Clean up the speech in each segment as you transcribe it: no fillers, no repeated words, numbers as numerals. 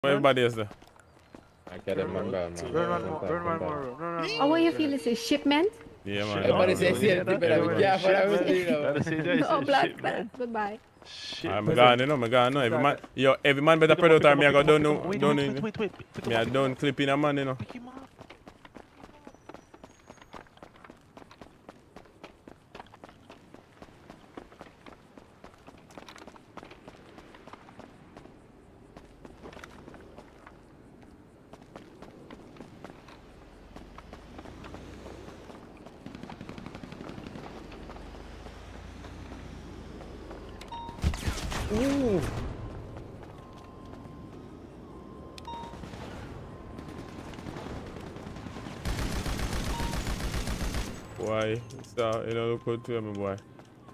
Everybody is there. I can't remember. Run one more. No. Oh, what you feel is a shipment? Yeah, man. Everybody say shit. You better be careful. No, black class. Goodbye. I'm gone, you know, I'm gone. No, every man better predator. Me, I go down. Wait. Me, I don't clip in a man, you know. Ooh. Boy, so you know, look good to me, boy.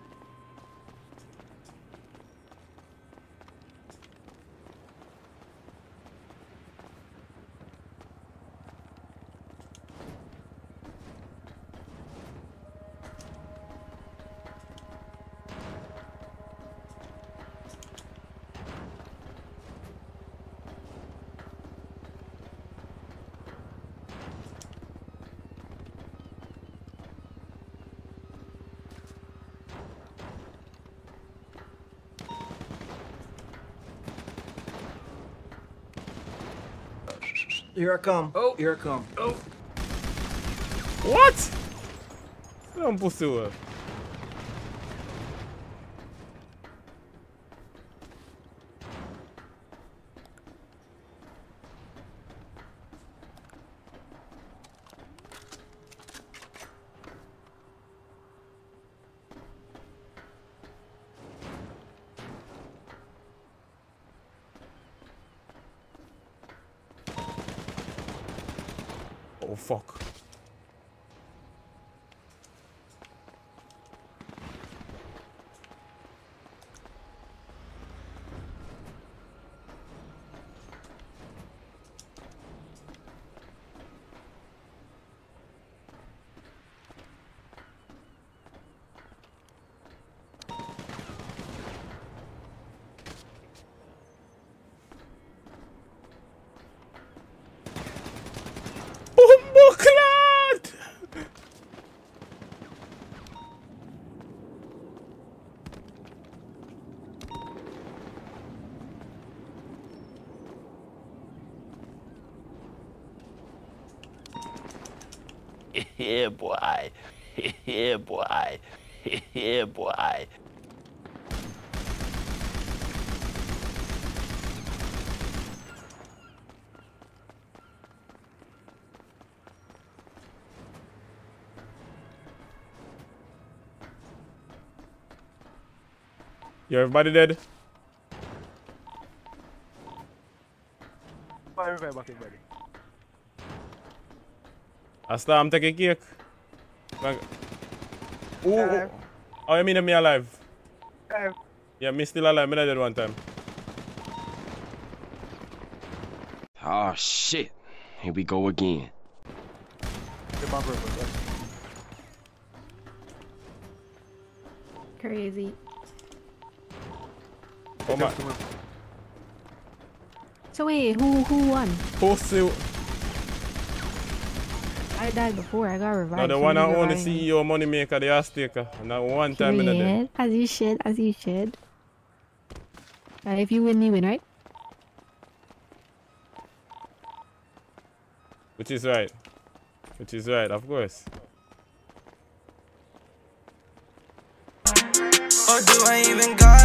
Here I come. Oh. Here I come. Oh. What? Don't pussy well. Oh fuck. Yeah, boy. Yeah, boy. Yeah, boy. You everybody dead? Everybody back in, buddy. I start, I'm taking cake. Ooh. Oh, you mean me alive? Yeah, me still alive. Me not dead one time. Oh shit. Here we go again. Crazy. Oh my. So wait, who won? Pussy. I died before. I got revived. No, the one and only CEO, money maker, the ass taker. Not one time in the day. As you should. If you win, you win, right? Which is right. Which is right, of course. Or do I even got